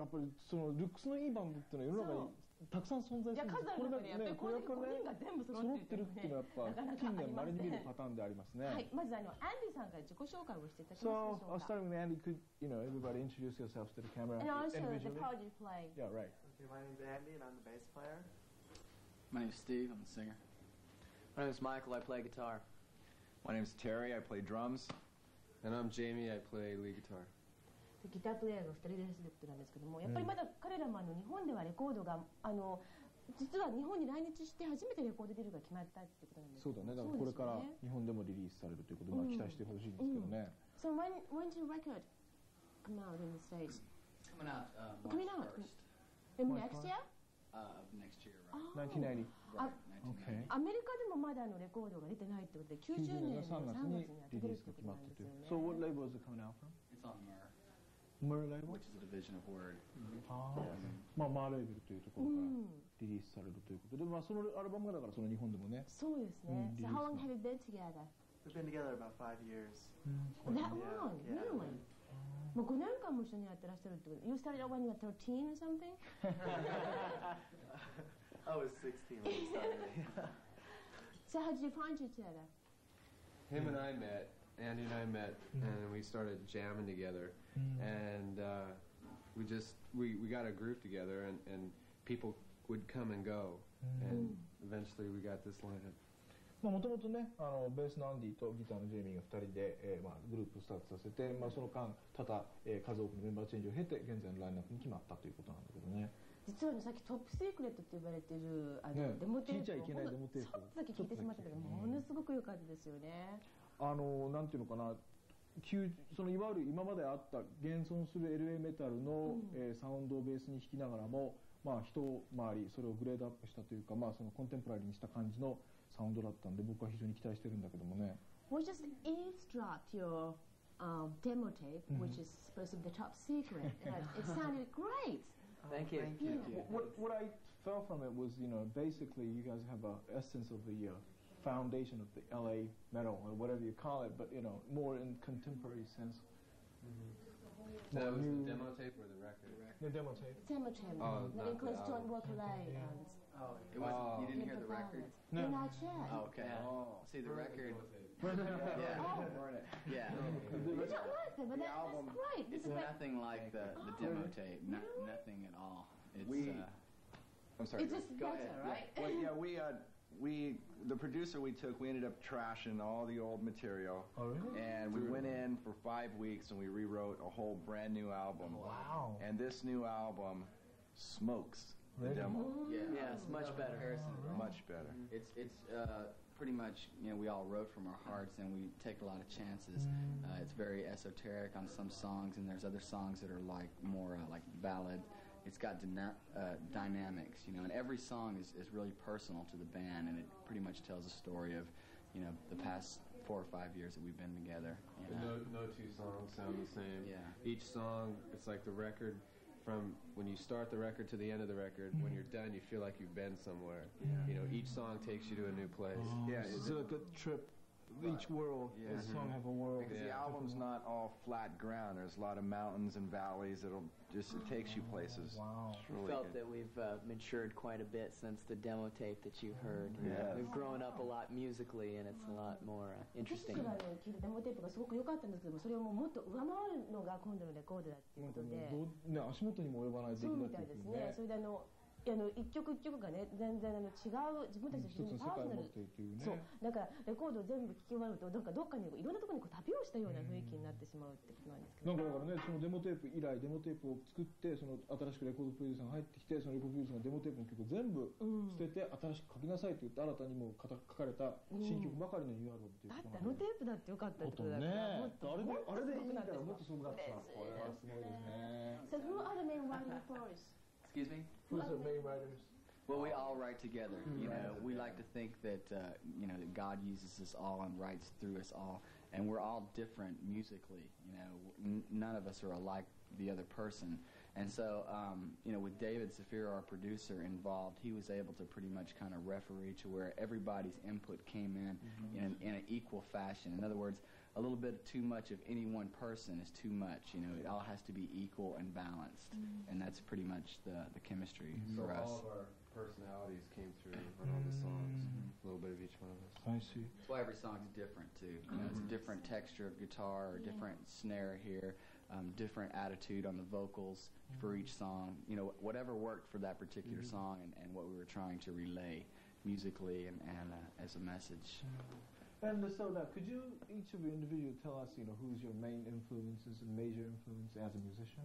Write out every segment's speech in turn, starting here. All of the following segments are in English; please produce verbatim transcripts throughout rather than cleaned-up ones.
やっぱりそのルックスのいいバンドっていうのは世の中にたくさん存在するんです。これがね、これがね、揃ってるっていうのはやっぱ近年稀に見るパターンでありますね。 はい、まずあのアンディさんから自己紹介をしていただけますでしょうか。 So, starting with Andy, could you know everybody introduce yourselves to the camera? And also the part you play. Yeah, right. Okay, my name's Andy and I'm the bass player. My name's Steve, I'm the singer. My name's Michael, I play guitar. My name's Terry, I play drums. And I'm Jamie, I play lead guitar. ギタープレイヤーがふたりですということなんですけども、やっぱりまだ彼らもあの日本ではレコードがあの実は日本に来日して初めてレコードデビューが決まったってことなんです。 そうだね。だからこれから日本でもリリースされるということで、まあ期待してほしいんですけどね。 So when when did your record come out in the States? Coming out uh, Coming March out first. In next year? Uh, next year, right? nineteen ninety. Right, nineteen ninety. アメリカでもまだあのレコードが出てないってことで、きゅうじゅうねんのさんがつには出てるってことなんですよね。 So what label is it coming out from? It's on Myrrh, Myrrh label? which is a division of Word. ああ、まあマーレーベルというところからリリースされるということで、まあそのアルバムがだからその日本でもね。 そうですね。So how long have you been together? We've been together about five years. That long, really? もうごねんかんも一緒にやってらっしゃるってこと。You started when you were thirteen or something? I was sixteen when we started. So how did you find each other? Him and I met, Andy and I met, and we started jamming together. And uh, we just, we, we got a group together, and, and people would come and go. And eventually we got this lineup. もともとね、あのベースのアンディとギターのジェイミーがふたりで、えーまあ、グループをスタートさせて、まあ、その間多々、えー、数多くのメンバーチェンジを経て現在のラインナップに決まったということなんだけどね。 実は、ね、さっきトップシークレットって呼ばれてるあの、 ね、 デモテープを聞いちゃいけないデモテープちょっとだけ聞いてしまったけど、ものすごく良かったですよね。 あのなんていうのかな、そのいわゆる今まであった現存する エルエー メタルの、うん、えー、サウンドをベースに弾きながらも、まあ、一回りそれをグレードアップしたというか、まあ、そのコンテンポラリーにした感じのサウンドだったんで、僕は非常に期待してるんだけどもね。 We just eavesdropped your um, demo tape, which is supposed to be the top secret. It sounded great. Thank you. Thank you. Yeah. What, what I felt from it was, you know, basically you guys have a essence of the uh, foundation of the L A metal or whatever you call it, but you know, more in contemporary sense. Mm-hmm. That was the demo tape or the record? The demo tape. Demo tape. Oh, that includes Don't Walk Away and. Oh, it was. You didn't hear the record? No. Not yet. Oh, okay. Oh. See the record. Yeah. Yeah. Yeah. You don't like them, but that, album, that's great. It's nothing like the, the demo tape. No, nothing at all. It's. We, uh, I'm sorry. It's just go better, ahead. right? Well, yeah, we, uh, we, the producer we took, we ended up trashing all the old material. Oh, really? And we went in for five weeks and we rewrote a whole brand new album. Wow. And this new album smokes the Really? demo. yeah. Yeah, it's much better. Much better. It's it's uh, pretty much, you know, we all wrote from our hearts and we take a lot of chances. Uh, it's very esoteric on some songs, and there's other songs that are like more uh, like ballad. It's got dyna uh, dynamics, you know, and every song is, is really personal to the band, and it pretty much tells a story of, you know, the past four or five years that we've been together. You know? No, no two songs sound the same. Yeah. Each song, it's like the record. From when you start the record to the end of the record, mm-hmm. when you're done, you feel like you've been somewhere. Yeah. You know, each song takes you to a new place. Oh, Yeah, it's it- like a trip. Each world, Yeah. each song have a world. Because the Yeah. album's not all flat ground. There's a lot of mountains and valleys. It'll just, it takes you places. Wow. It's really Felt good. that we've uh, matured quite a bit since the demo tape that you heard. Yeah. We've grown up a lot musically, and it's a lot more uh, 私 interesting. からの聞いたデモテープがすごく良かったんですけども、それをもうもっと上回るのが今度のレコードだっていうことで、 どうね、足元にも及ばない出来そうみだっていうたいですね。それであのあの一曲一曲がね、全然あの違う自分たちの非常にパーソナル、 一つの世界を持っているというね。 そうだからレコードを全部聴き終わるとなんかどっかにいろんなところにこう旅をしたような雰囲気になってしまうってことなんですけど、 なんかだからね、そのデモテープ以来デモテープを作って、その新しくレコードプロデューサーが入ってきて、そのレコードプロデューサーがデモテープの曲を全部捨てて、新しく書きなさいと言って新たにもう書かれた新曲ばかりのニューアルバムっていうだってことなんで。 あのテープだってよかったってことだから、もっとあれであれでいいんだもっとよ、もっとすごかった。 嬉しいこれはすごいですね。 So who are the main writing force? Excuse me? Who's the main writers? Well, we all write together. You know, we like to think that uh, you know that God uses us all and writes through us all, and we're all different musically. You know, n none of us are alike the other person, And so, um, you know, with David Zafiro, our producer, involved, he was able to pretty much kind of referee to where everybody's input came in mm-hmm. in, an, in an equal fashion. In other words, a little bit too much of any one person is too much. You know, it all has to be equal and balanced, mm-hmm. and that's pretty much the the chemistry mm-hmm. for so us. All of our personalities came through on all the songs. Mm-hmm. A little bit of each one of us. I see. That's why every song's different too. You know, it's a different texture of guitar, or yeah. different snare here, um, different attitude on the vocals mm-hmm. for each song. You know, whatever worked for that particular mm-hmm. song, and, and what we were trying to relay musically and, and uh, as a message. Mm-hmm. And so now, could you, each of you individually, tell us, you know, who's your main influences and major influence as a musician?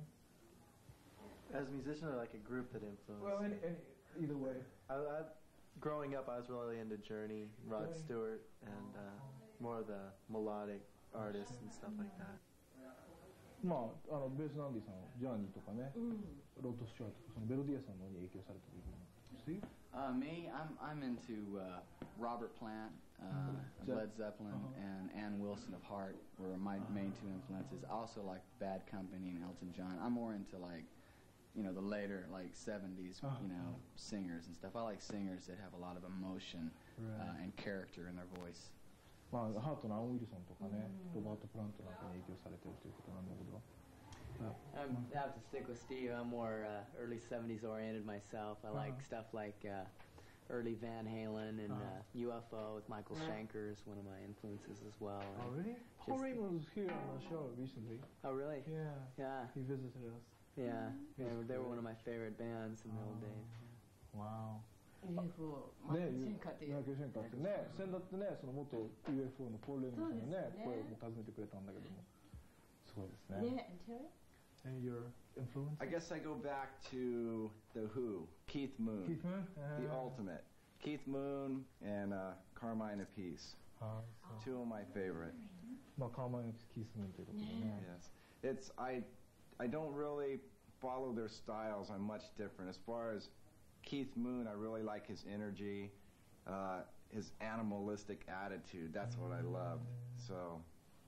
As a musician, or like a group that influenced? Well, any, any, either way. I, I, growing up, I was really into Journey, Rod Journey. Stewart, and uh, more of the melodic artists and stuff like that. まあ、あのベースのアンディさんはジャーニーとかね、ロードスチュアートとかそのベロディアさんの方に影響されてる部分。Steve? Uh, me, I'm I'm into uh, Robert Plant, uh, mm-hmm. Led Zeppelin, uh-huh. and Ann Wilson of Heart were my uh-huh. main two influences. I also like Bad Company and Elton John. I'm more into like, you know, the later like seventies, uh-huh. you know, singers and stuff. I like singers that have a lot of emotion right. uh, and character in their voice. まあ、ハートのアン・ウィルソンとかね、ロバート・プラントなんかに影響されてるということなんだけど。 I'm, I have to stick with Steve. I'm more uh, early seventies oriented myself. I like uh-huh. stuff like uh, early Van Halen and uh, U F O with Michael Schenker is one of my influences as well. Oh, really? Paul Raymond was here on the show recently. Oh, really? Yeah. Yeah. He visited us. Yeah. They were, they were one of my favorite bands in the old days. Wow. ユーエフオー マイケル・シェンカーっていうマイケル・シェンカーってね、先だってね、その元 ユーエフオー のポール・レイモンさんがね、声も訪ねてくれたんだけども、すごいですね。 ね、 And your influence? I guess I go back to The Who, Keith Moon. Keith Moon? The ultimate. Keith Moon and uh, Carmine Appice. Uh, Two of my favorite. まあ、Carmine Appice、Keith Moon ということでね。 Yes. It's, I, I don't really follow their styles. I'm much different. As far as Keith Moon, I really like his energy, uh, his animalistic attitude. That's what I loved. So,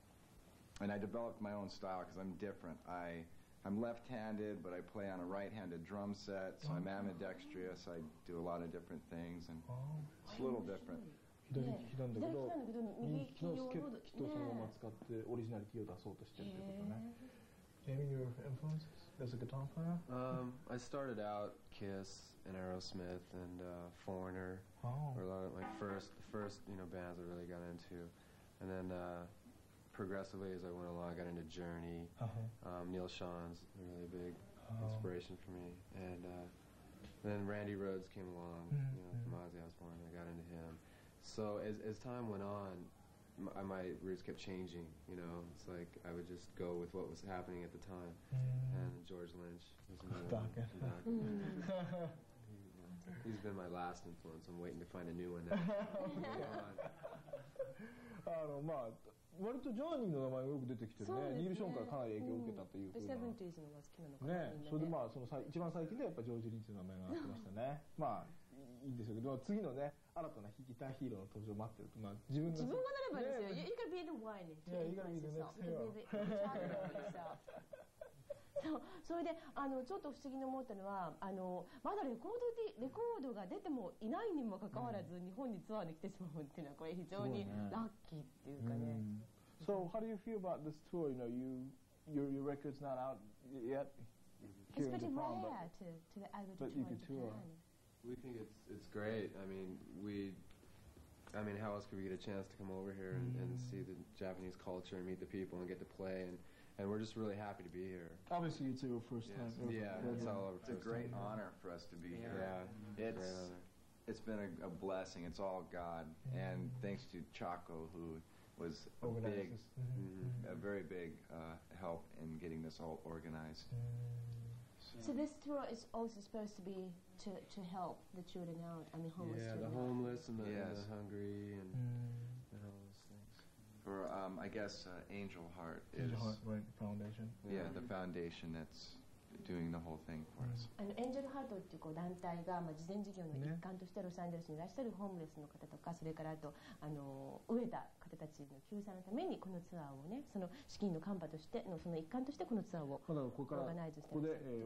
and I developed my own style because I'm different. I, I'm left-handed, but I play on a right-handed drum set, so I'm ambidextrous. I do a lot of different things, and it's a little different. 左利きなんだけど、右利きのスキットをそのまま使ってオリジナリティを出そうとしてるってことね。Jamie, your influences as a guitar player? Um, I started out Kiss and Aerosmith and uh, Foreigner. Oh. Were a lot of my first, the first you know bands I really got into, and then uh, progressively as I went along, I got into Journey. Uh-huh. Um, Neil Sean's a really big oh. inspiration for me, and uh, then Randy Rhoads came along, mm-hmm. you know, from Ozzy Osbourne. I got into him. So as as time went on, my, my roots kept changing, you know. It's like I would just go with what was happening at the time. Mm. And George Lynch was another one. Yeah. he, he's been my last influence. I'm waiting to find a new one now. あのまあ割とジャーニーの名前がよく出てきてるね。ニール・ショーンからかなり影響を受けたというふうな。 セブンティーズのが好きなのかな。 ね、それでまあその一番最近でやっぱジョージ・リンチの名前が上がってましたね。まあいいんでしょうけど、次のね新たなギターヒーローの登場を待ってると、まあ自分が自分がなればですよ。You gotta be the one. Yeah, you gotta be the next hero. そう、それであのちょっと不思議に思ったのはあのまだレコードでレコードが出てもいないにもかかわらず、うん、日本にツアーに来てしまうっていうのはこれ非常にラッキーっていうかね。 So how do you feel about this tour? You know, you your your record's not out yet. It's pretty rare to to be able to tour Japan. We think it's it's great. I mean, we. I mean, how else could we get a chance to come over here and, and see the Japanese culture and meet the people and get to play and. And we're just really happy to be here. Obviously, it's your first yes. time. Yeah, it's all over. It's a great time. honor for us to be yeah. here. Yeah, it's it's been a, a blessing. It's all God, mm-hmm. and thanks to Chaco, who was a big, mm-hmm. a very big uh, help in getting this all organized. So. so this tour is also supposed to be to to help the children out. I mean, homeless yeah, children. the homeless and the, yes. and the hungry and. Mm. For um, I guess uh, Angel Heart is Angel Heart, right? Foundation. Yeah, the foundation that's doing the whole thing for us. あのエンジェルハートっていうこう団体がまあ慈善事業の一環としてロサンゼルスにいらっしゃるホームレスの方とか、それからあとあの飢えた方たちの救済のためにこのツアーをね、その資金のカンパとしてのその一環としてこのツアーをオーガナイズしてます。ここで、えー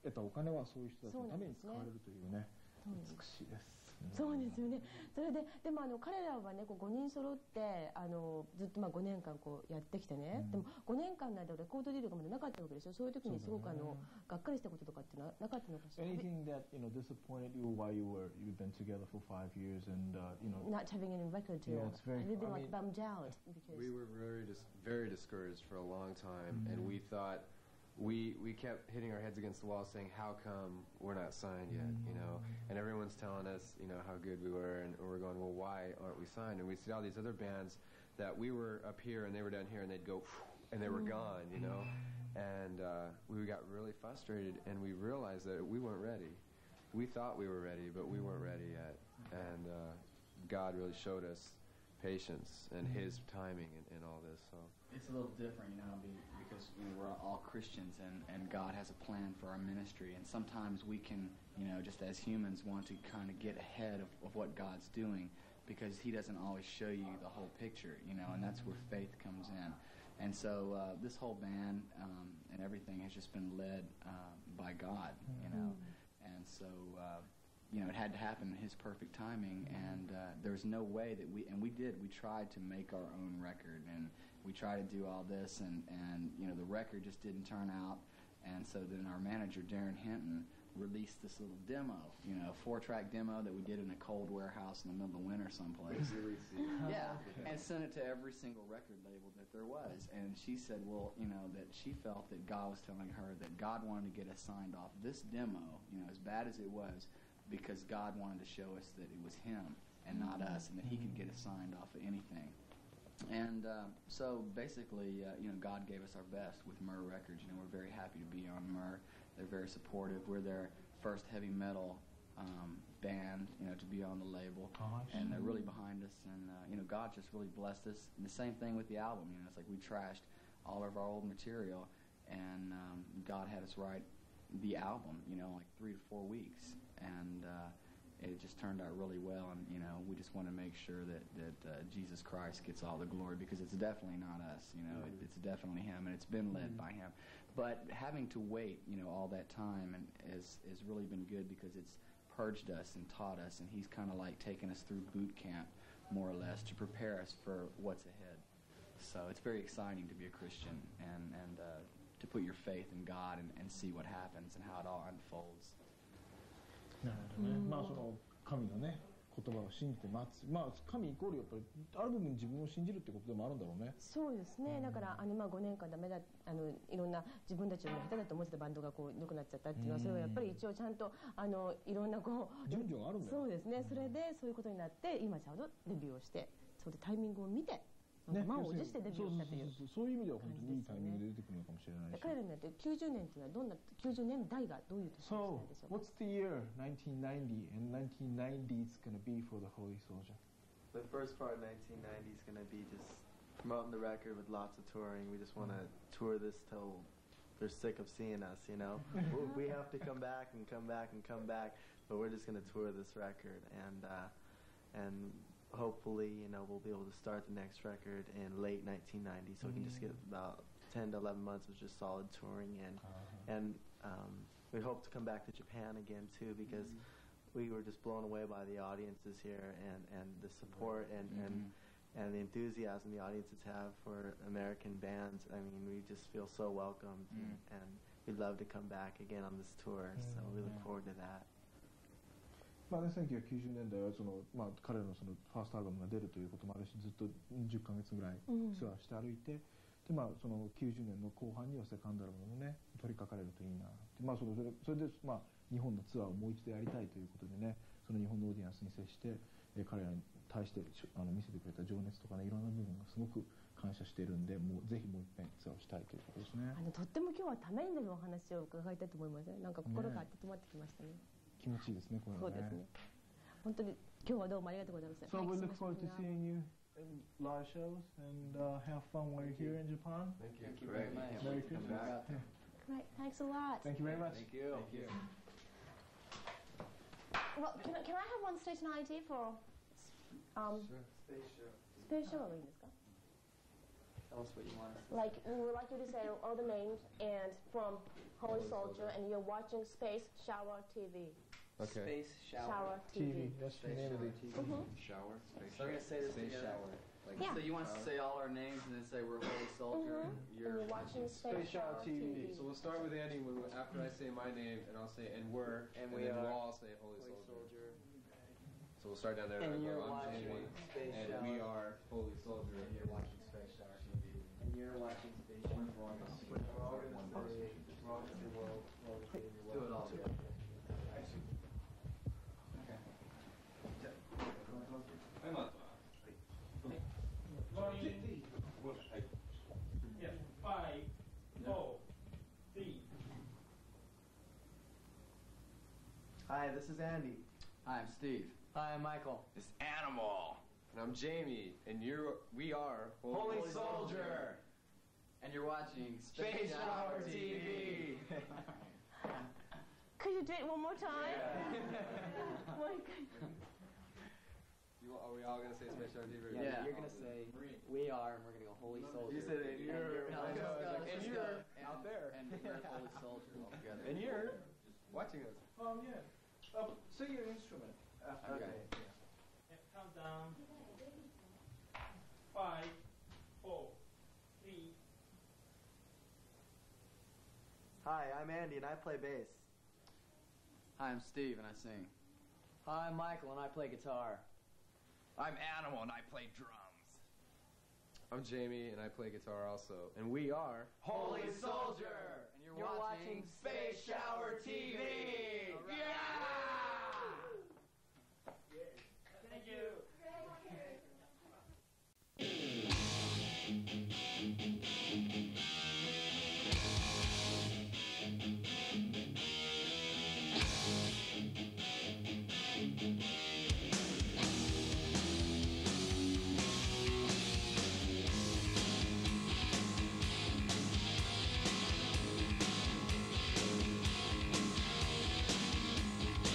得たお金はそういう人たちのために使われるというね、美しいです。 そうですよね。それででもあの彼らはねこうごにん揃ってあのずっとまあごねんかんこうやってきてね、でもごねんかんの間レコードディールがまだなかったわけでしょ。そういう時にすごくあのがっかりしたこととかってななかったのかしら。 Anything that you know disappointed you while you were you've been together for five years and uh, you know Not having any record deal. Yeah, it's very- a little bit I like mean, bummed out because We were very dis- very discouraged for a long time, and we thought we we kept hitting our heads against the wall, saying, "How come we're not signed yet?" You know, and everyone's telling us, you know, how good we were, and we're going, "Well, why aren't we signed?" And we see all these other bands that we were up here and they were down here, and they'd go, and they were gone, you know, and uh, we got really frustrated, and we realized that we weren't ready. We thought we were ready, but we weren't ready yet, and uh, God really showed us patience and His timing in, in all this. So it's a little different, you know, be- because you know, we're all Christians, and, and God has a plan for our ministry. And sometimes we can, you know, just as humans, want to kind of get ahead of, of what God's doing, because He doesn't always show you the whole picture, you know, and that's where faith comes in. And so uh, this whole band um, and everything has just been led uh, by God, you know, and so. Uh, You know, it had to happen in His perfect timing, and uh, there was no way that we, and we did, we tried to make our own record, and we tried to do all this, and, and you know, the record just didn't turn out, and so then our manager, Darren Hinton, released this little demo, you know, a four-track demo that we did in a cold warehouse in the middle of winter someplace. Yeah, and sent it to every single record label that there was, and she said, well, you know, that she felt that God was telling her that God wanted to get us signed off this demo, you know, as bad as it was, because God wanted to show us that it was Him and not us, and that He could get us signed off of anything. And uh, so basically, uh, you know, God gave us our best with Myrrh Records. You know, we're very happy to be on Myrrh. They're very supportive. We're their first heavy metal um, band, you know, to be on the label. Gosh. And they're really behind us. And, uh, you know, God just really blessed us. And the same thing with the album. You know, it's like we trashed all of our old material, and um, God had us write the album, you know, like three to four weeks. And uh, it just turned out really well, and you know, we just want to make sure that that uh, Jesus Christ gets all the glory, because it's definitely not us, you know, it, it's definitely Him, and it's been led by Him. But having to wait, you know, all that time, and has has really been good, because it's purged us and taught us, and He's kind of like taken us through boot camp, more or less, to prepare us for what's ahead. So it's very exciting to be a Christian, and and uh, to put your faith in God and, and see what happens and how it all unfolds. なるほどね。まあその神のね言葉を信じて待つ。まあ神イコールやっぱりある部分自分を信じるってことでもあるんだろうね。 そうですね。だからあのまあごねんかんダメだあのいろんな自分たちの下手だと思ってたバンドがこう良くなっちゃったっていうのは、それはやっぱり一応ちゃんとあのいろんなこう順序があるんだよ。 そうですね。それでそういうことになって今ちゃんとデビューをしてそうでタイミングを見て。 ね、 満を持してデビューしたという。 そういう意味では本当にいいタイミングで出てくるのかもしれないし。 彼らにとってきゅうじゅうねんというのはどんなきゅうじゅうねんだいがどういう年なんでしょうか。 So, what's the year nineteen ninety and nineteen ninety is going to be for the Holy Soldier? The first part of nineteen ninety is going to be just promoting the record with lots of touring. We just want to tour this till they're sick of seeing us, you know. We have to come back and come back and come back, but we're just going to tour this record, and uh, and hopefully, you know, we'll be able to start the next record in late nineteen ninety, so we can just get about ten to eleven months of just solid touring, and uh-huh. and um, we hope to come back to Japan again too, because mm-hmm. we were just blown away by the audiences here, and, and the support and, mm-hmm. and and the enthusiasm the audiences have for American bands. I mean, we just feel so welcomed, mm-hmm. and, and we'd love to come back again on this tour, mm-hmm. so we look forward to that. まあね、せんきゅうひゃくきゅうじゅうねんだいはその、まあ、彼らのそのファーストアルバムが出るということもあるし、ずっとじゅっかげつぐらいツアーして歩いて、うん、でまあ、そのきゅうじゅうねんの後半にはセカンドアルバムもね取り掛かれるといいな、まあ、それそれで、まあ、日本のツアーをもう一度やりたいということでね、その日本のオーディエンスに接して、え彼らに対してあの見せてくれた情熱とかね、いろんな部分がすごく感謝しているんで、もうぜひもう一遍ツアーをしたいということですね。 あのとっても今日はためになるお話を伺いたいと思います。なんか心が温まってきましたね。 気持ちいいですね、これはね。 そうですね。本当に今日はどうもありがとうございます。 So we look forward to seeing you in live shows and uh, have fun while you're here in Japan. Thank you. Thank you very much. Merry Christmas. Yeah. Right, thanks a lot. Thank you very much. Thank you. Thank you. Well, can I, can I have one station I D for um Sure. special いいんですか？ Hello, else what you want us to Like, we would like you to say all the names and from Holy Soldier, and you're watching Space Shower T V. Okay. Space shower. Shower T T V. V. That's the name of the T V. Mhm. Shower? Space So we're gonna say this Space together. shower. Like Yeah. So you want us to say all our names and then say we're Holy Soldier Mhm. and And you're you're watching Space Shower T V. So we'll start with Andy when, after I say my name, and I'll say and we're, And and, we then are we'll all say Holy, Holy Soldier. Soldier. So we'll start down there. And I'll go, you're I'm watching Jamie, Space and Shower. we are Holy Soldier. and you're watching Space Shower T V. And you're watching Space Shower. We're all gonna say, we're all gonna say world, world, Do it all together. Five, four, three. Hi, this is Andy. Hi, I'm Steve. Hi, I'm Michael. It's Animal. And I'm Jamie, and you're, we are Holy Soldier. And you're watching Space Shower T V. Could you do it one more time? Like, You, are we all gonna say Space Shower T V? Yeah, Yeah. you're gonna say we are, and we're gonna go Holy Soldier. You said it, And you're- No, Let's no, just go, it's like, let's and just you're go. And- out there. And we're Holy Soldier all together. And you're watching us. Oh, yeah. Uh, say your instrument. After Okay. Yeah, count down. Five, four, three. Hi, I'm Andy, and I play bass. Hi, I'm Steve and I sing. Hi, I'm Michael, and I play guitar. I'm Animal and I play drums. I'm Jamie, and I play guitar also. And we are Holy Soldier! And you're, You're watching watching Space Shower T V! Yeah! Thank you. Thank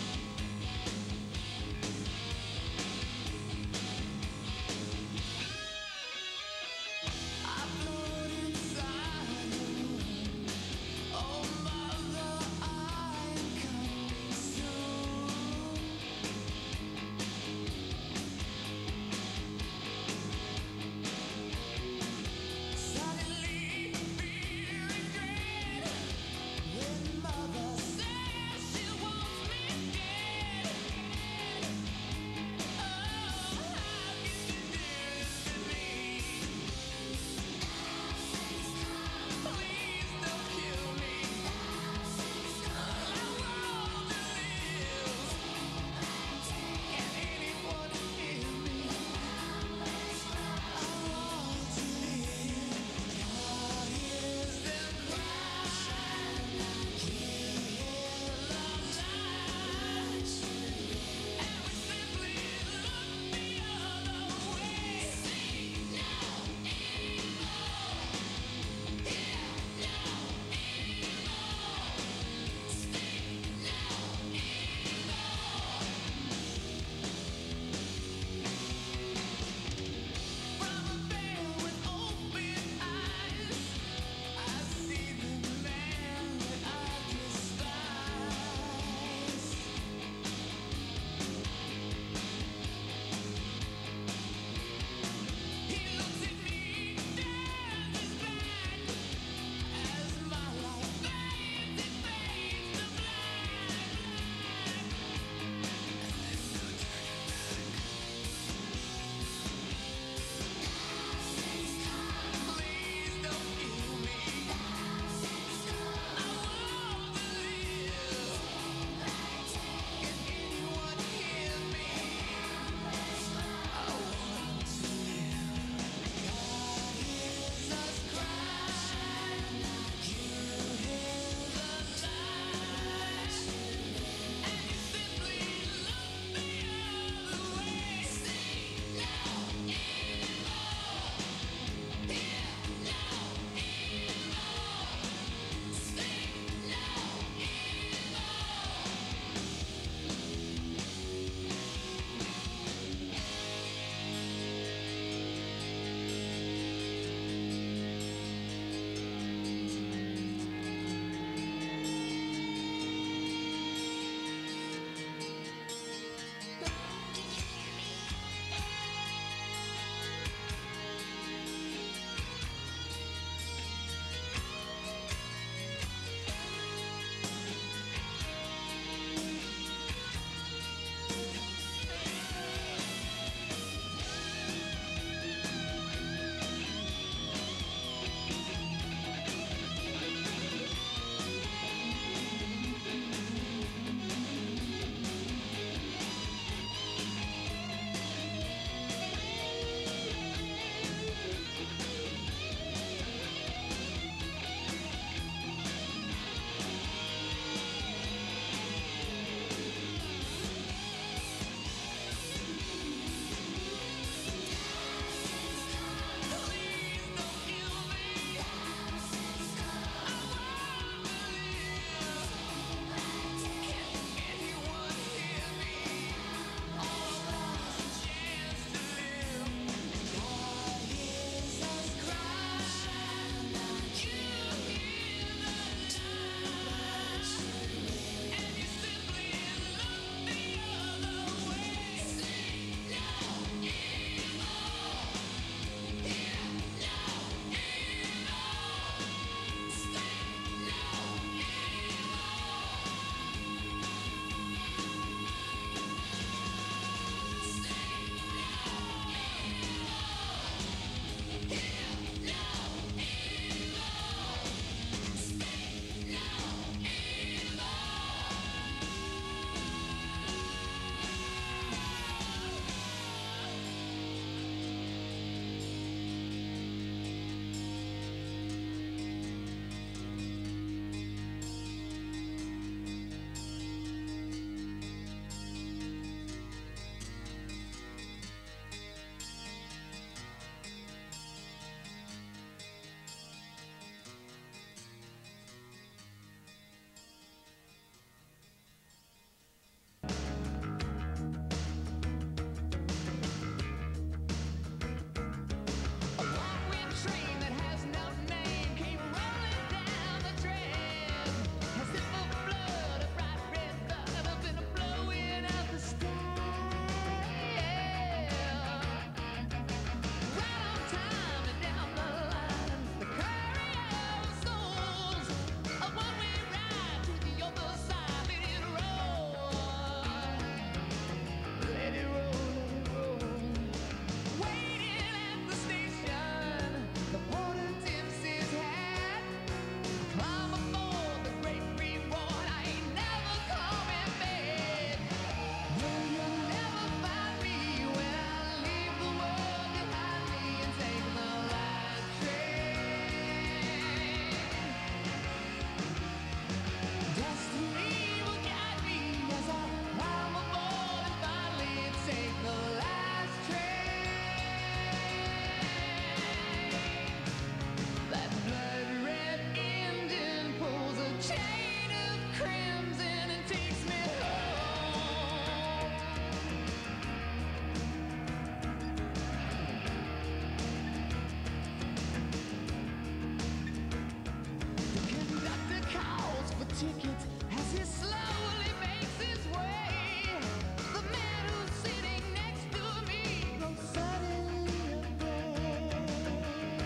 ticket as he slowly makes his way. The man who's sitting next to me grows suddenly afraid.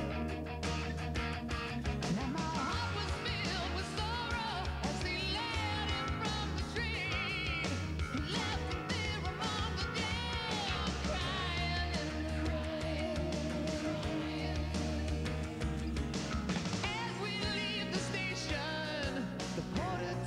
Now my heart was filled with sorrow as he led him from the train. He left him there among the dead, crying in the rain. As we leave the station, the porter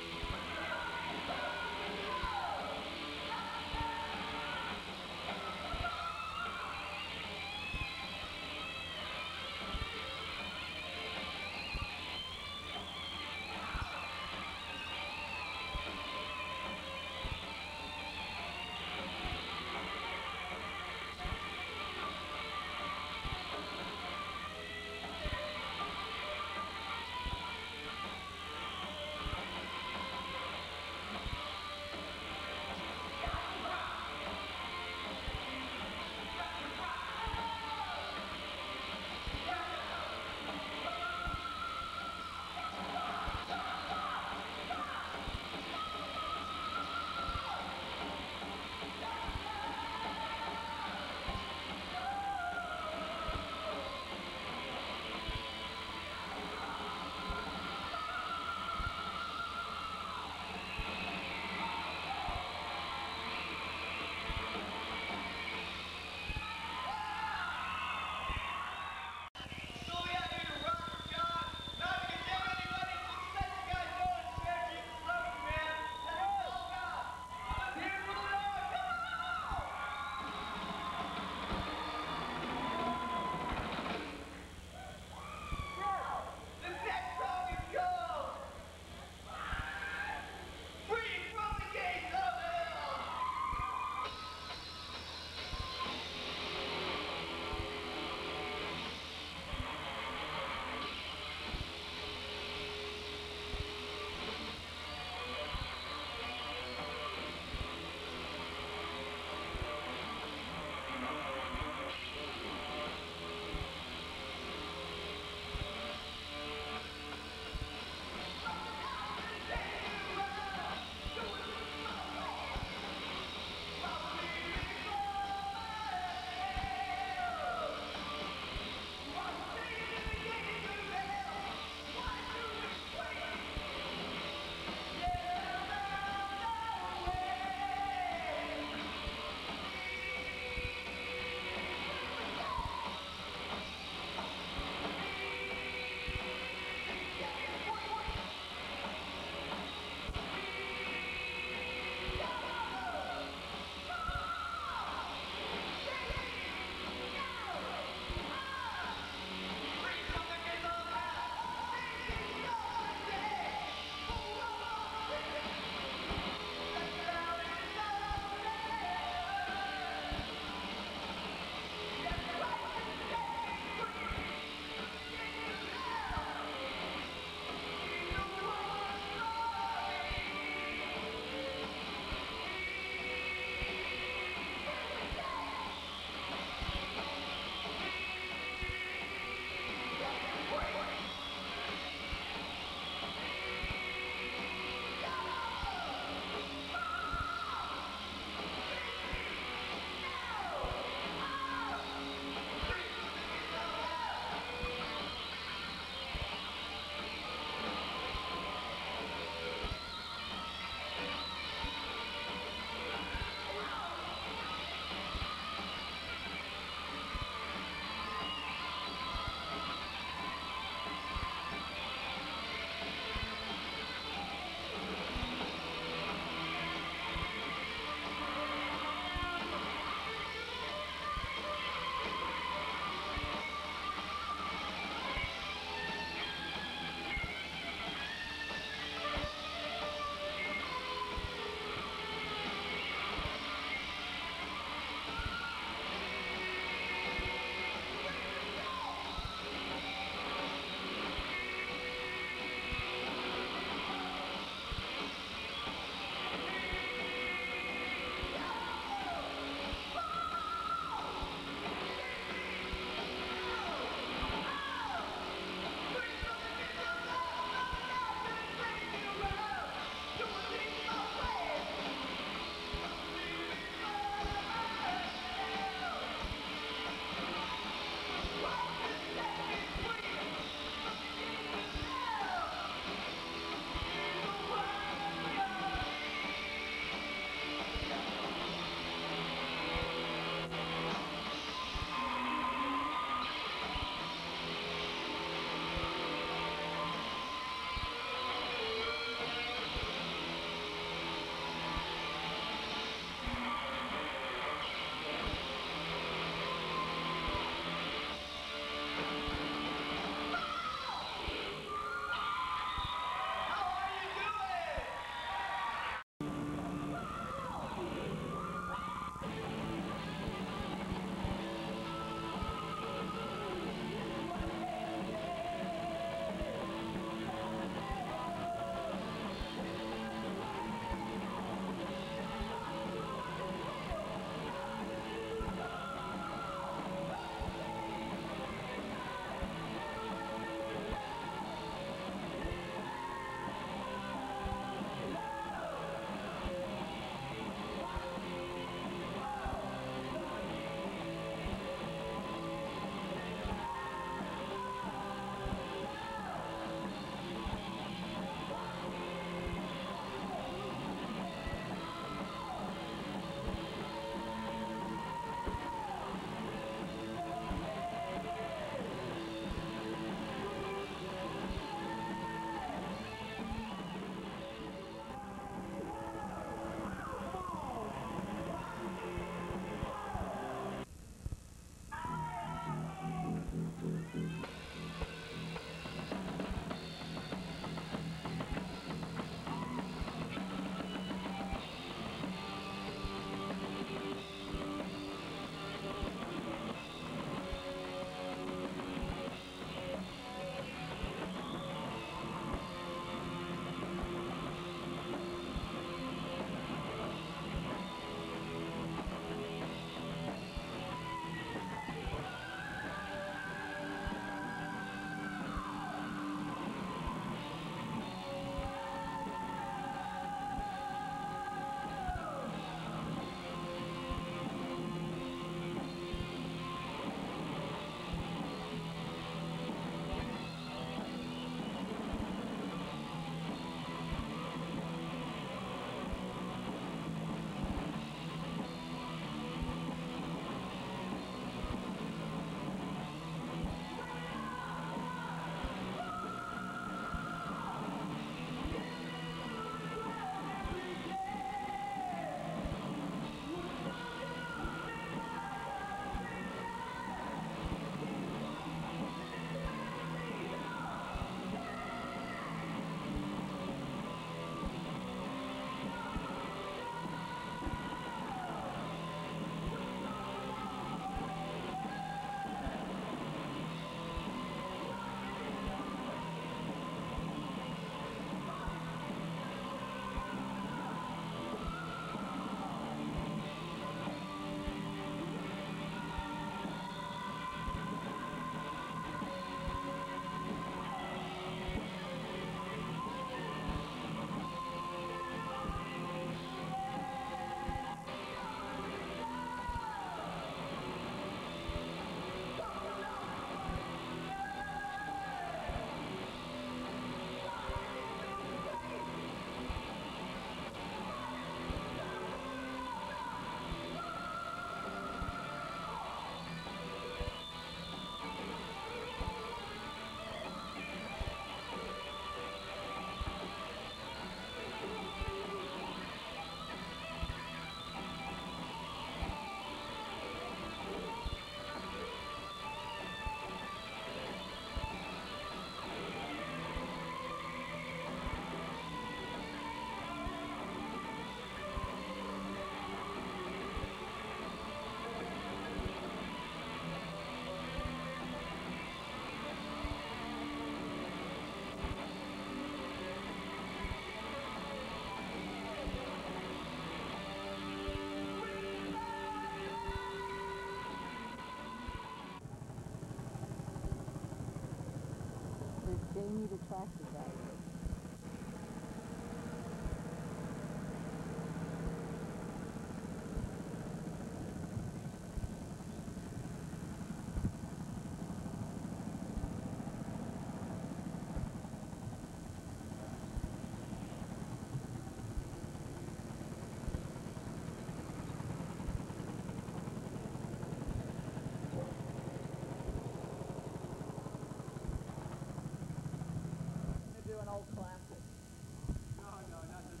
old classic. No, no, not this.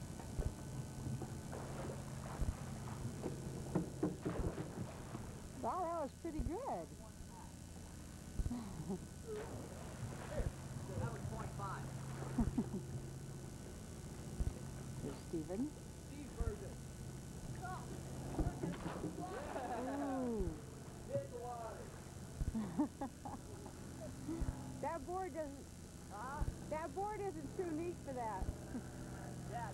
Wow, that was pretty good. That was point five. Here's Stephen. Steve version. Ooh. It's alive. That board doesn't. Huh? That board isn't too neat for that. Yeah.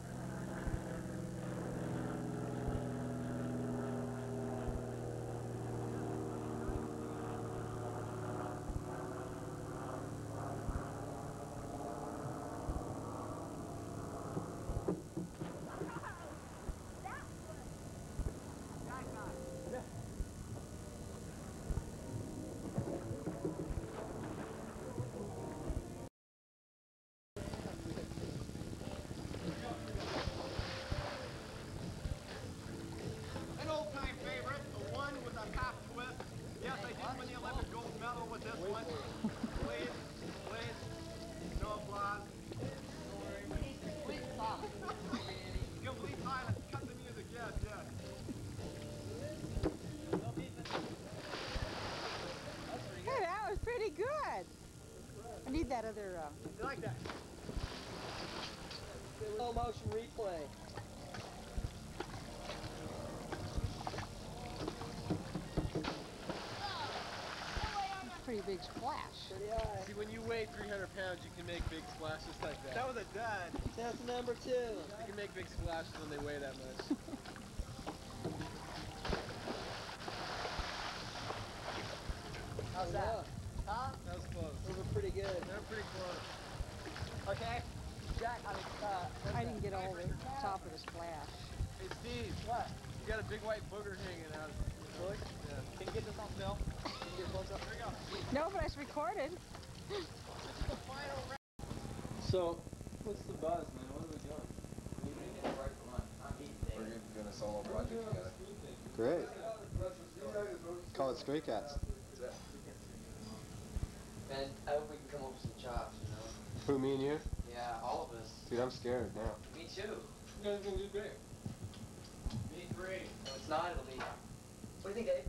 An old-time favorite, the one with a half twist. Yes, I did win the Olympic gold medal with this one. Please, please, no applause. Complete silence. Cut the music. Yes, yes. Hey, that was pretty good. I need that other. Uh, You like that? Slow motion replay. pretty big splash. See, when you weigh three hundred pounds, you can make big splashes like that. That was a dud. That's number two. You can make big splashes when they weigh that much. How's that? Huh? That was close. Those were pretty good. They were pretty close. Okay. Jack, I mean, uh, I didn't get all the top of the splash. Hey, Steve. What? You got a big white booger hanging out. Really? Yeah. Can you get this on film? Can you get close up? Here we go. No, but it's recorded. So, what's the buzz, man? What are we doing? We're doing a solo project together. Great. Call it Stray Cats. Man, I hope we can come up with some chops, you know? Who, me and you? Yeah, all of us. Dude, I'm scared now. Me too. You guys are gonna do great. Me three. No, it's not, it'll be. What do you think, Dave?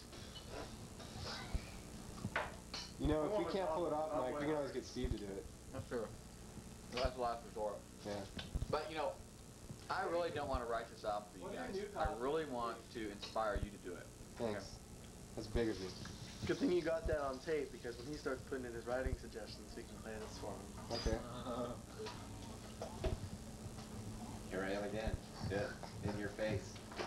You know, if we can't pull it off, Mike, we can always get Steve to do it. That's true. That's the last resort. Yeah. But, you know, I really don't want to write this album for you guys. I really want to inspire you to do it. Thanks. That's big of you. Good thing you got that on tape, because when he starts putting in his writing suggestions, we can play this for him. Okay. Here I am again. Sit in your face.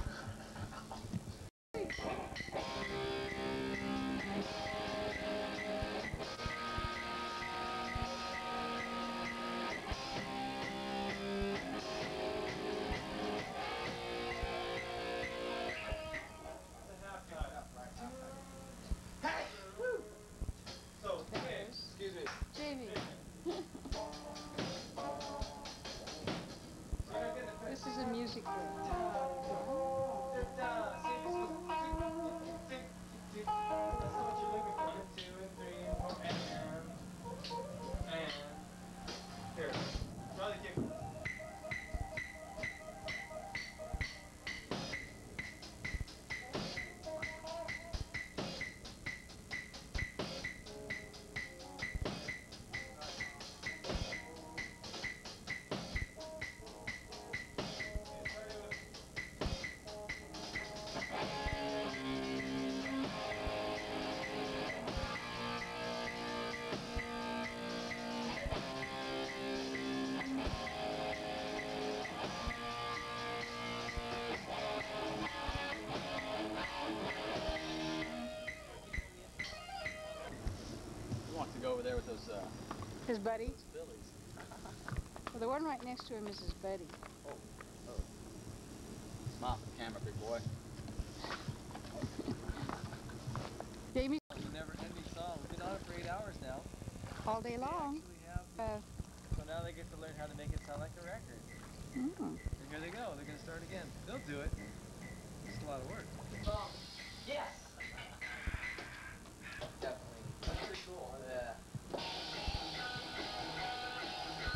Jamie. This is a music room. Who wants to go over there with those, uh, His buddy. Billies? Well, the one right next to him is his buddy. Smile for the camera, big boy. Jamie, It's a never-ending song. We've been on it for eight hours now. all day long. We have, Uh, so now they get to learn how to make it sound like a record. mm. And here they go. They're going to start again. They'll do it. It's a lot of work. Yes. Definitely. That's pretty cool. Yeah.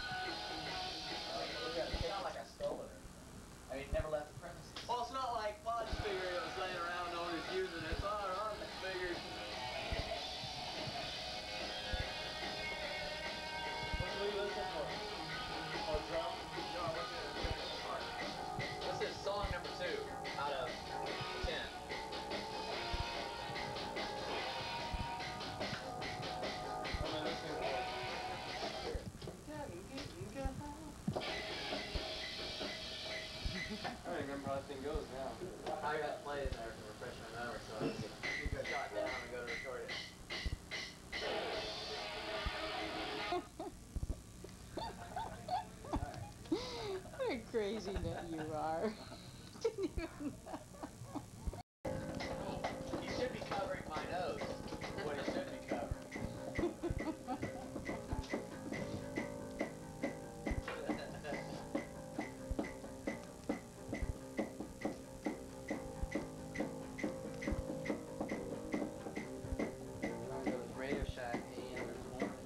remember how that thing goes now. I got to play it there to refresh my memory, so I was you got shot down and go to record it. What a crazy nut you are. Didn't even He should be covering my nose. What he should be covering. Radio Shack A M this morning.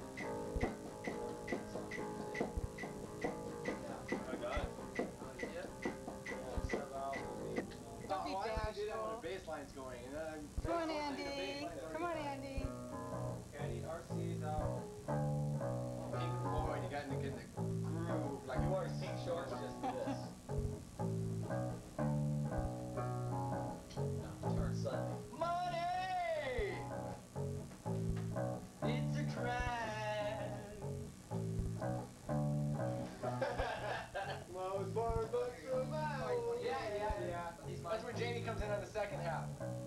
I got it. Oh, yeah? Don't be Oh, I only did it when bashful. the bass line's going. And then I'm Come on, the bass Andy. line's Come on, Andy. Andy, R C's out. Pink Floyd, you got to get in the groove. Like you wear pink shorts, just do this. No, turn Sunday. Money! It's a crime. Well, it's four bucks a mile. Yeah, yeah, yeah. That's when Jamie comes in on the second half.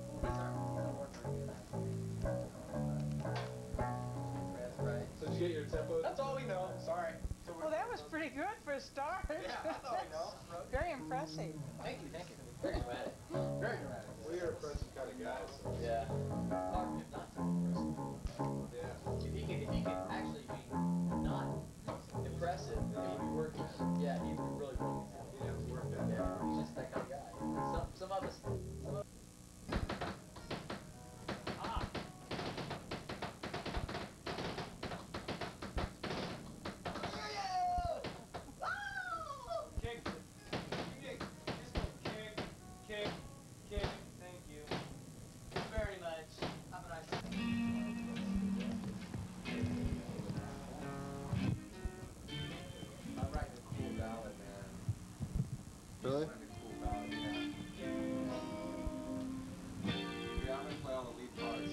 That's right. So did you get your tempo? That's all we know. Sorry. So Well, that was pretty good for a start. Yeah, that's all we know. Very impressive. Thank you, thank you. Very dramatic. Very dramatic. Well, you're a impressive kind of guy. So. Yeah. Hard if not to impressive. Yeah. If he could, if he could actually be not impressive, then he'd be working at it. Yeah, he'd be really working at it. You have to work that. Yeah, he's just that kind of guy. Some, some of us. Some of ah. Kick. Kick. Just go kick. Kick. Kick. Thank you. Very much. Have a nice I'm writing a cool ballad, man. Really? Writing a cool ballad, yeah. Yeah, I'm gonna play all the lead parts.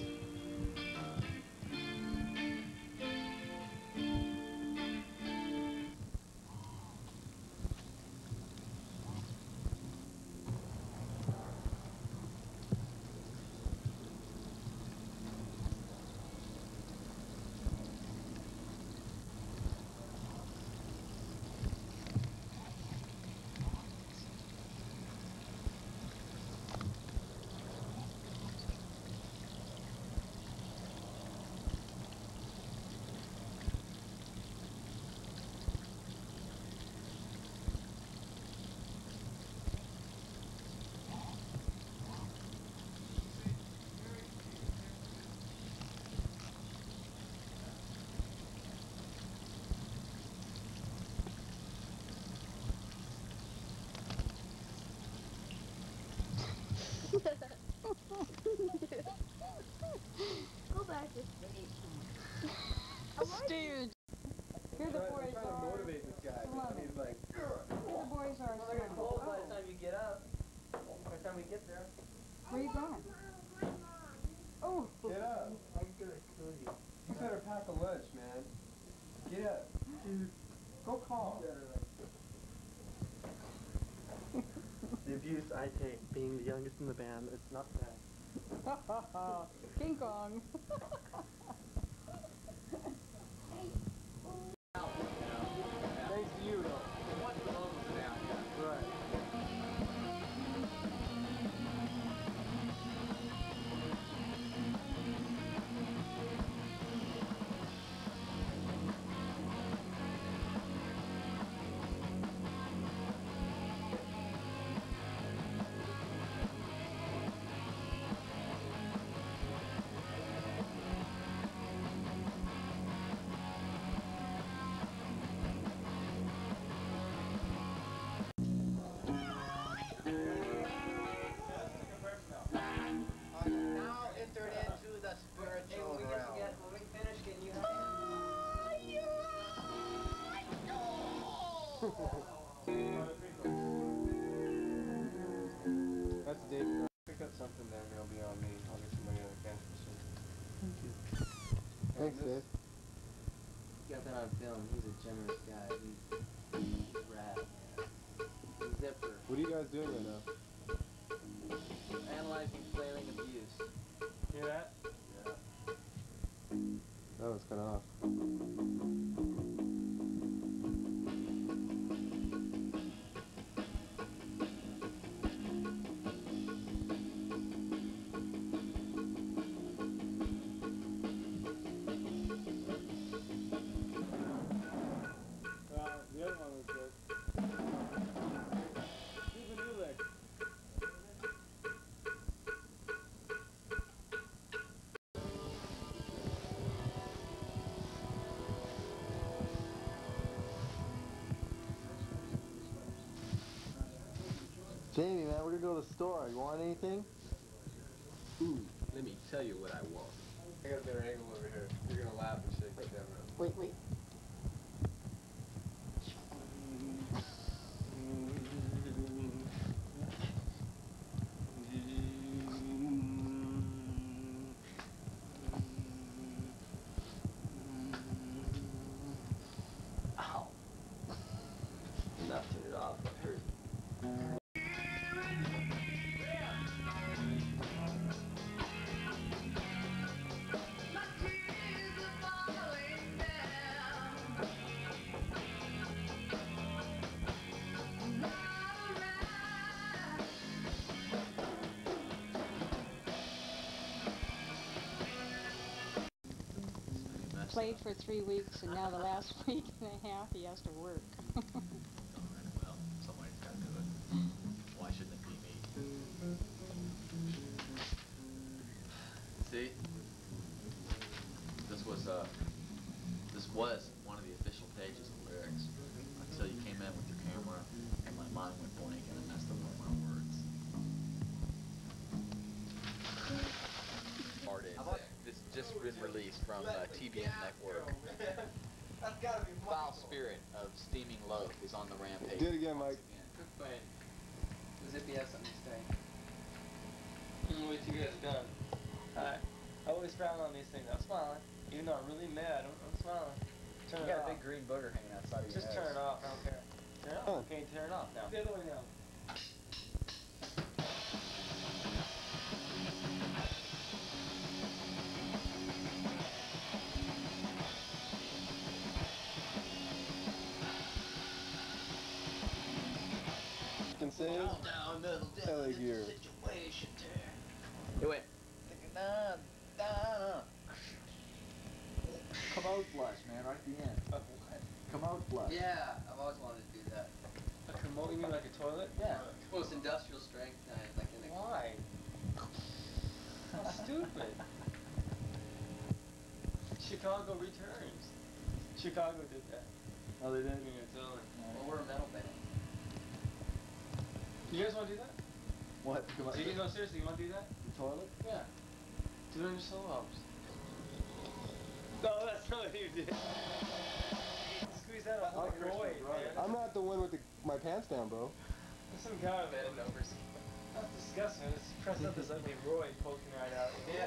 Go back to sleep. Steven. Here the boys I'm trying to are. motivate this guy. Come on. He's like, Here the boys are. Well, they're gonna close by the time you get up. By the time we get there. Where are you going? Oh. get up. I'm gonna kill you. You better pack a lunch, man. Get up. Go call. The abuse I take being the youngest in the band, it's not bad. King Kong. Thanks to you, though. Once the moment's down, yeah. Right. Now entered into the spiritual realm. When we finish, can you have That's Dave. Pick up something there, and it'll be on me. I'll get some money on the cash machine. Thank you. And Thanks, this- Dave. got that on film. He's a generous guy. He's, he's rad. Zipper. What are you guys doing right now? Analyzing flailing abuse. Hear that? That was kind of off. Uh, the other one was good. Do the new lick. Jamie, man, we're gonna go to the store. You want anything? Ooh, let me tell you what I want. I got a better angle over here. You're gonna laugh and shake the camera. Wait, wait. Ow. Enough, turn it off. It hurt. Played for three weeks, and now the last week and a half he has to work. Well, somebody's got to do it. Why shouldn't it be me? See, this was uh, this was one of the official pages of lyrics until you came in with your camera, and my mind went blank, and I messed up all my words. Part is this just been released from uh, T V N Network. That's gotta be Foul spirit of steaming loaf is on the rampage. Do it again, Mike. Good fight. Zippy has something to say. Wait till you guys are done. Hi. I always frown on these things. I'm smiling. Even though I'm really mad, I'm, I'm smiling. Turn You it got off. a big green booger hanging outside of your Just nose. turn it off. I don't care. Turn it off. Okay, turn it off now. The other way now. Can say it? L A Gear. Hey, wait. Nah, nah. Commode flush, man, right at the end. Uh, Commode flush. Yeah, I've always wanted to do that. A commode? You mean like a toilet? Yeah. Well, it's industrial strength, uh, like in the. Why? How stupid. Chicago returns. Chicago did that. Oh, they did? Yeah, totally. Well, we're a metal band. You guys want to do that? What? Do you, no, seriously, you want to do that? The toilet? Yeah. Do it on your solo albums. No, that's not what you did. Squeeze out a whole Roy, man. I'm not the one with the, my pants down, bro. There's some guy with head numbers. That's disgusting. It's pressed up this ugly Roy poking right out. Yeah.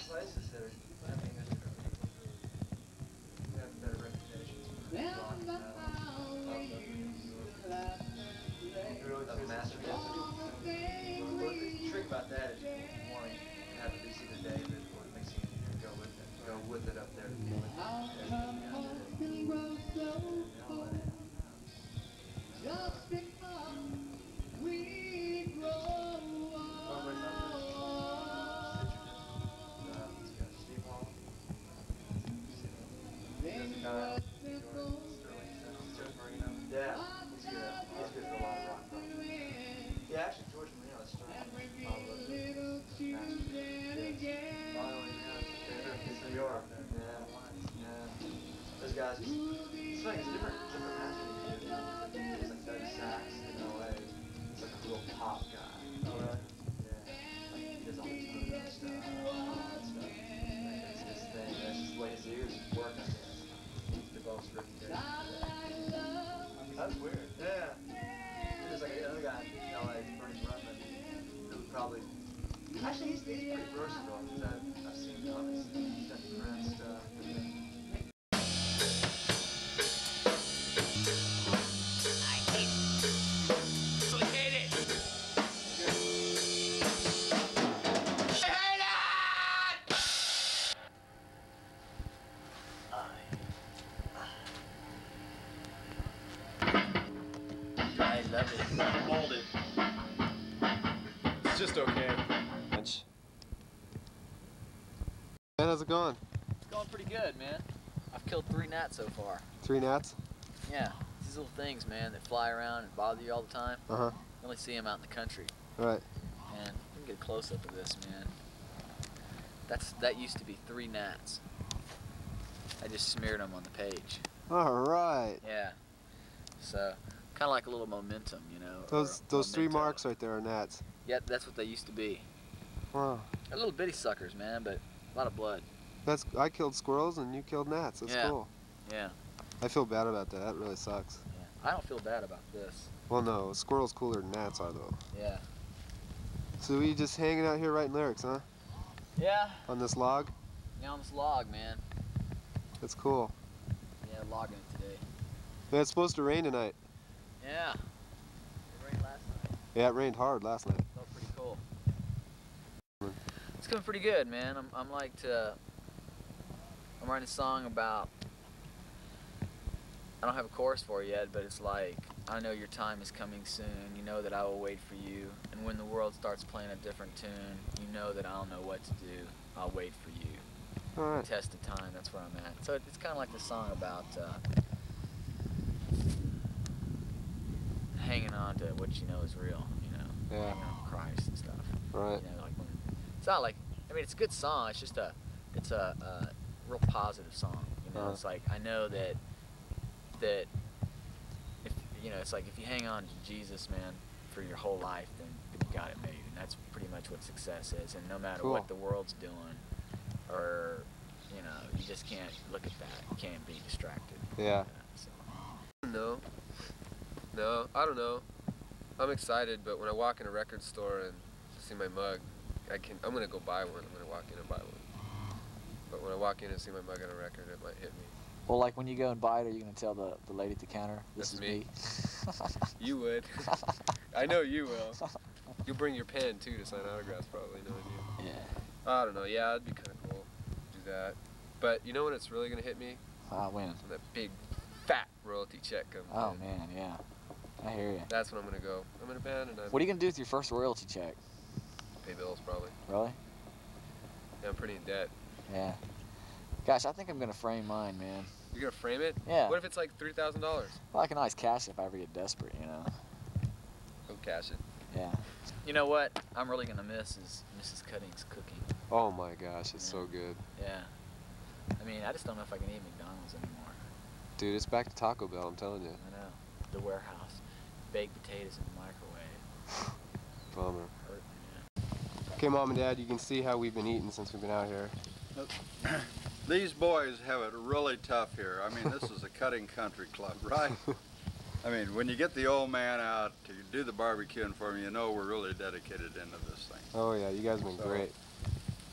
places that are, I mean, that are we have better reputations for rock and metal. Of Masterpiece. Well, the trick about that is you want to have at least either David or Missy go with it. Go with it up there to be with it. Just because we grow up. Steve Hall. Sterling, Sterling Marino. Yeah, he's good. He's good for a lot of rock. Yeah, actually, George Marino is Sterling. It's New York. Yeah, yeah. Those guys, it's like it's different, different masters. It's like Doug Sax in L A. It's like a real pop guy. Oh, right? Yeah. Like, he does all this other stuff. All that stuff. Like, that's his thing. That's just the way his ears work, I guess. He develops a reputation. That's weird. Yeah. There's like another guy in L A, Bernie Brunman, who would probably. Actually, he's, he's pretty versatile. I've, I've seen him on his Steph Grant stuff. I love it. Hold it. It's just okay. Lunch. Man, how's it going? It's going pretty good, man. I've killed three gnats so far. Three gnats? Yeah, these little things, man, that fly around and bother you all the time. Uh-huh. You only see them out in the country. Right. And we can get a close-up of this, man. That's That used to be three gnats. I just smeared them on the page. All right. Yeah. So, kind of like a little momentum, you know. Those or those three memento. marks right there are gnats. Yeah, that's what they used to be. Wow. They're little bitty suckers, man, but a lot of blood. That's I killed squirrels and you killed gnats. That's Yeah. cool. Yeah. I feel bad about that. That really sucks. Yeah. I don't feel bad about this. Well, no, squirrels cooler than gnats are though. Yeah. So we just hanging out here writing lyrics, huh? Yeah. On this log? Yeah, on this log, man. That's cool. Yeah, logging it today. Man, it's supposed to rain tonight. Yeah. It rained last night. Yeah, it rained hard last night. Felt pretty cool. It's going pretty good, man. I'm, I'm like to, I'm writing a song about, I don't have a chorus for it yet, but it's like, I know your time is coming soon. You know that I will wait for you. And when the world starts playing a different tune, you know that I don't know what to do. I'll wait for you. All right. Test of time, that's where I'm at. So it's kind of like the song about uh, hanging on to what you know is real, you know, Yeah. hanging on to Christ and stuff. Right. You know, like when, it's not like, I mean, it's a good song. It's just a, it's a, a real positive song. You know, Uh-huh. it's like I know that that if you know, it's like if you hang on to Jesus, man, for your whole life, then, then you got it made, and that's pretty much what success is. And no matter Cool. what the world's doing, or you know, you just can't look at that. You can't be distracted. Yeah. No. No, I don't know. I'm excited, but when I walk in a record store and see my mug, I can. I'm gonna go buy one. I'm gonna walk in and buy one. But when I walk in and see my mug on a record, it might hit me. Well, like when you go and buy it, are you gonna tell the, the lady at the counter, this That's is me. me? You would. I know you will. You'll bring your pen too to sign autographs, probably, knowing you. Yeah. I don't know. Yeah, it'd be kind of cool to do that. But you know when it's really gonna hit me? Ah, when? When that big, fat royalty check comes Oh in. man, yeah. I hear you. That's when I'm gonna go. I'm in a band and I What are you gonna do with your first royalty check? pay bills probably. Really? Yeah, I'm pretty in debt. Yeah. Gosh, I think I'm gonna frame mine, man. You're gonna frame it? Yeah. What if it's like three thousand dollars? Well, I can always cash it if I ever get desperate, you know. Go cash it. Yeah. You know what I'm really gonna miss is Missus Cutting's cooking. Oh my gosh, it's so good. Yeah. I mean, I just don't know if I can eat McDonald's anymore. Dude, it's back to Taco Bell, I'm telling you. I know. The warehouse, baked potatoes in the microwave. Bummer. Hurt, yeah. Okay, Mom and Dad, you can see how we've been eating since we've been out here. These boys have it really tough here. I mean, this is a cutting country club, right? I mean, when you get the old man out to do the barbecuing for me, you know we're really dedicated into this thing. Oh yeah, you guys have been So, great.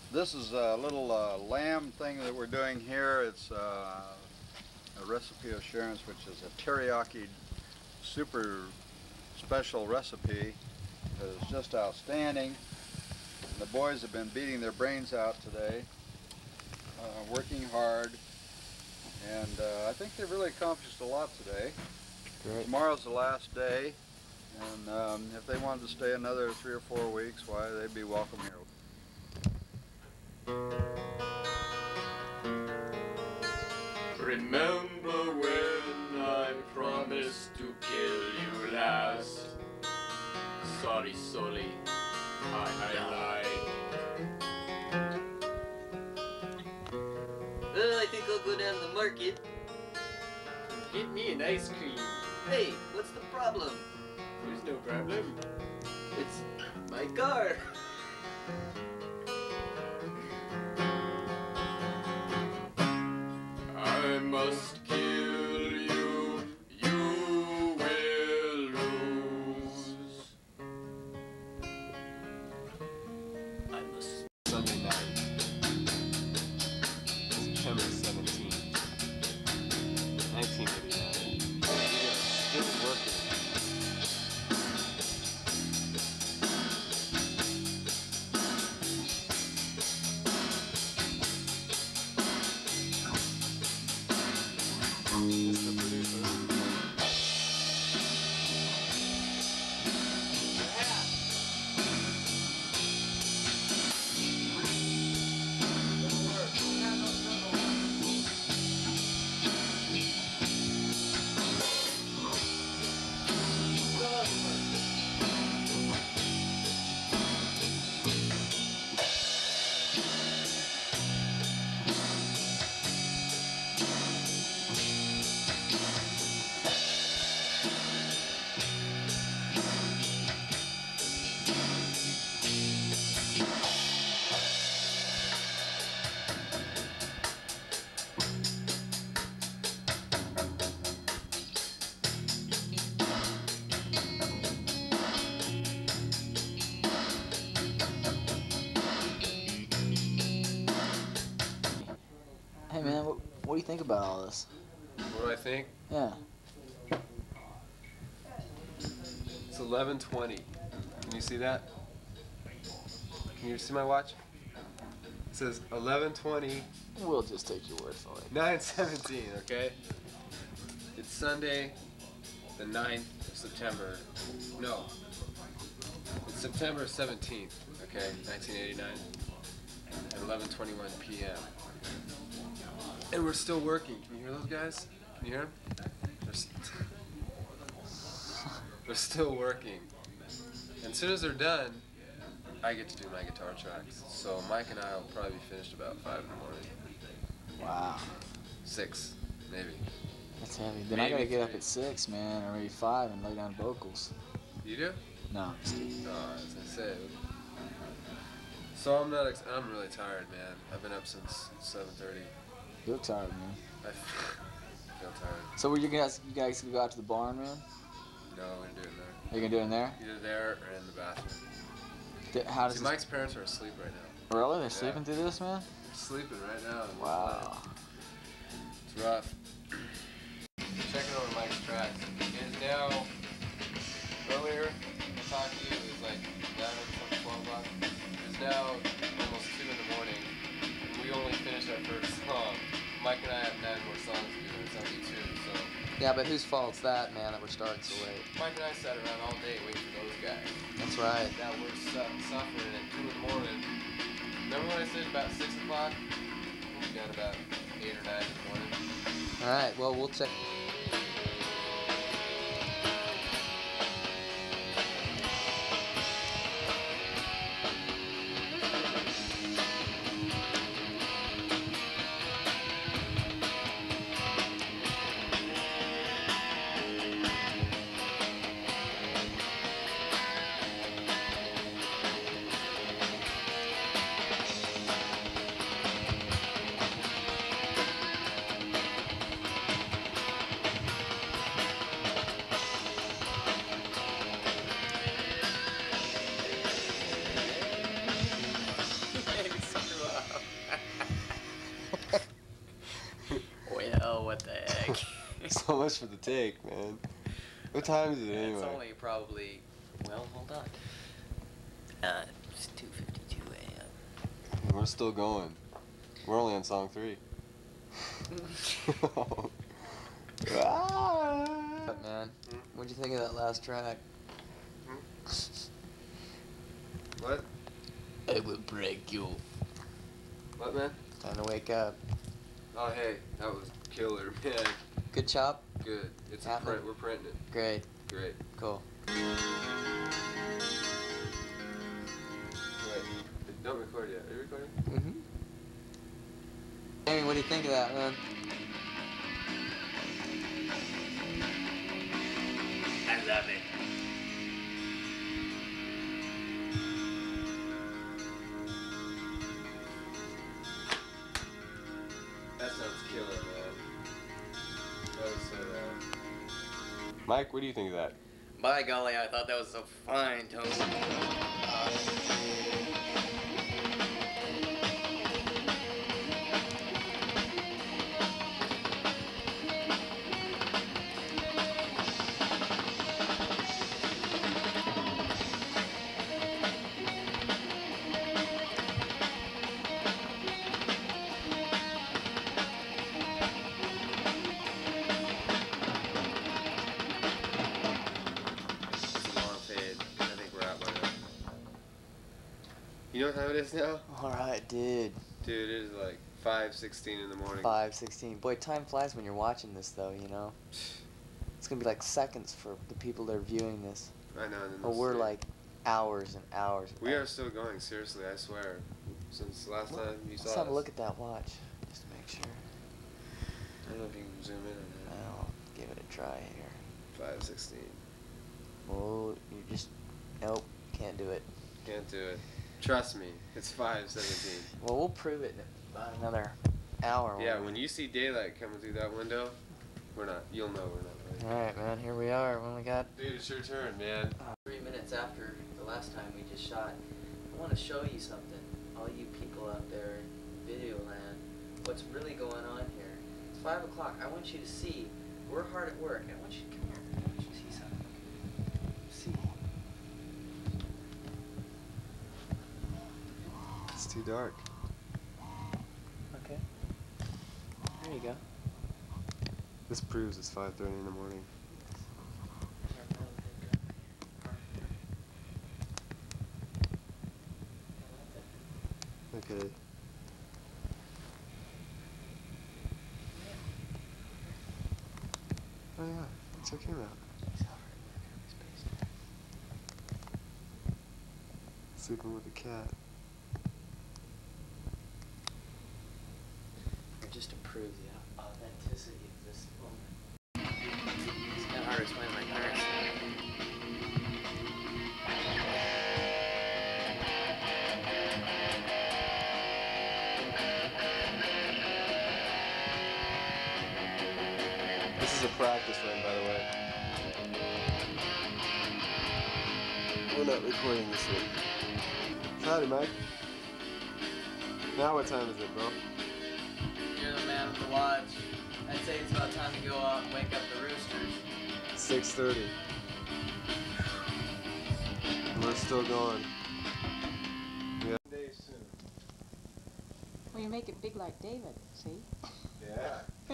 this is a little uh, lamb thing that we're doing here. It's uh, a recipe of Sharon's, which is a teriyaki super special recipe that is just outstanding. The boys have been beating their brains out today, uh, working hard, and uh, I think they've really accomplished a lot today. Great. Tomorrow's the last day, and um, if they wanted to stay another three or four weeks, why, they'd be welcome here. Remember when I promised to kill you last? Sorry, Sully, I, I lied. Well, I think I'll go down to the market. Get me an ice cream. Hey, what's the problem? There's no problem. It's my car. I must kill you, you will lose. I must. Sunday night, September seventeenth, nineteen eighty-nine. We are still working. Mister Producer. Hey man, what, what do you think about all this? What do I think? Yeah. It's eleven twenty. Can you see that? Can you see my watch? It says eleven twenty. We'll just take your word for it. nine seventeen, okay? It's Sunday, the ninth of September. No. It's September seventeenth, okay, nineteen eighty-nine, at eleven twenty-one p m And we're still working. Can you hear those guys? Can you hear them? They're, st they're still working. And as soon as they're done, I get to do my guitar tracks. So Mike and I will probably be finished about five in the morning. Wow. Six, maybe. That's heavy. Then Maybe I gotta get up three. at six, man, or maybe five, and lay down vocals. You do? No, just kidding. No, as I said. So I'm not. Ex I'm really tired, man. I've been up since seven thirty. You look tired, man. I feel tired. So were you guys, you guys gonna go out to the barn, man? No, I'm gonna do it in there. Are you gonna do it in there? Either there or in the bathroom. Th- How does See, this- Mike's parents are asleep right now. Really? They're Yeah. sleeping through this, man? They're sleeping right now. Wow. It's rough. Checking over Mike's tracks. It is now, earlier, I talked to you, it was like eleven, twelve o'clock. It is now almost two in the morning, and we only finished our first song. Mike and I have nine more songs to do, it's only two, so. Yeah, but whose fault's that, man, that we're starting so late? Mike and I sat around all day waiting for those guys. That's right. Now we're su- suffering at two in the morning. Remember when I said about six o'clock? We'll be done about eight or nine in the morning. All right, well, we'll check. much for the take, man. What time is it anyway? It's only probably, well, hold on. Uh, it's two fifty-two a m We're still going. We're only on song three. Ah. Man, what'd you think of that last track? What? I will break you. What, man? It's time to wake up. Oh, hey, that was killer, man. Good chop? Good. It's a Happened? print. We're printing it. Great. Great. Cool. Wait, don't record yet. Are you recording? Mm-hmm. Amy, what do you think of that, man? I love it. That sounds killer, man. That was so rad. Mike, what do you think of that? By golly, I thought that was a fine tone. Uh, You know what time it is now? Alright, dude. Dude, it is like five sixteen in the morning. five sixteen. Boy, time flies when you're watching this, though, you know? It's gonna be like seconds for the people that are viewing this. I know. And then But they'll we're see. like hours and hours. And We hours. are still going, seriously, I swear. Since the last time you Let's saw have us. a look at that watch, just to make sure. I don't know if you can zoom in on that. I'll give it a try here. five sixteen. Oh, you just... Nope, can't do it. Can't do it. Trust me, it's five seventeen. Well, we'll prove it in about another hour. Yeah, won't when we? you see daylight coming through that window, we're not, you'll know we're not right. Alright, man, here we are. When we got... Dude, it's your turn, man. Three minutes after the last time we just shot, I want to show you something. All you people out there in video land, what's really going on here. It's five o'clock. I want you to see. We're hard at work. I want you to come here. I want you to see something. See. It's too dark. Okay. There you go. This proves it's five thirty in the morning. Okay. Oh yeah, check him out. Sleeping with a cat. Just to prove the authenticity of this moment. It's kind of hard to explain to my parents. This is a practice run, by the way. We're not recording this one. Howdy, Mike. Now what time is it, bro? You're the man with the watch. I'd say it's about time to go out and wake up the roosters. six thirty. We're still going. Yeah. Day soon. Well, you make it big like David, see? Yeah.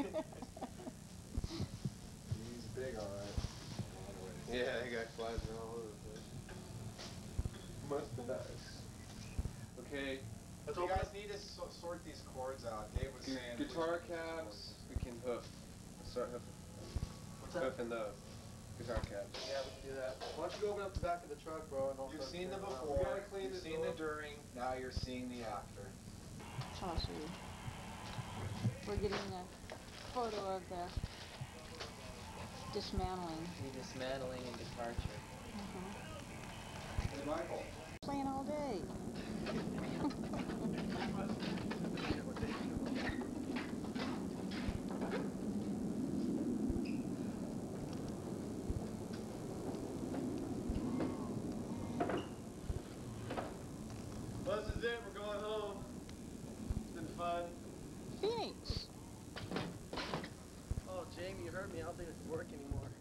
He's big, all right. Yeah, that guy flies around all over the place. Mustache. Okay. But you guys need to so sort these chords out. Dave was Gu- saying guitar caps, we can hoof. Start hoof. What's that? Hoofing those. Guitar caps. Yeah, we can do that. Why don't you go open up the back of the truck, bro, and You've also seen the turn around. before, We gotta clean you've this seen door. the during, now you're seeing the after. Oh, sweetie. We're getting a photo of the dismantling. The dismantling and departure. Mhm. Hey, Michael. Playing all day. Well, this is it. We're going home. It's been fun. Phoenix. Oh, Jamie, you heard me. I don't think it can work anymore.